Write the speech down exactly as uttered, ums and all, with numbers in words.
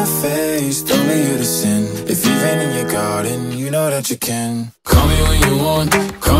face, don't leave you to sin. If you've been in your garden, you know that you can. Call me when you want, call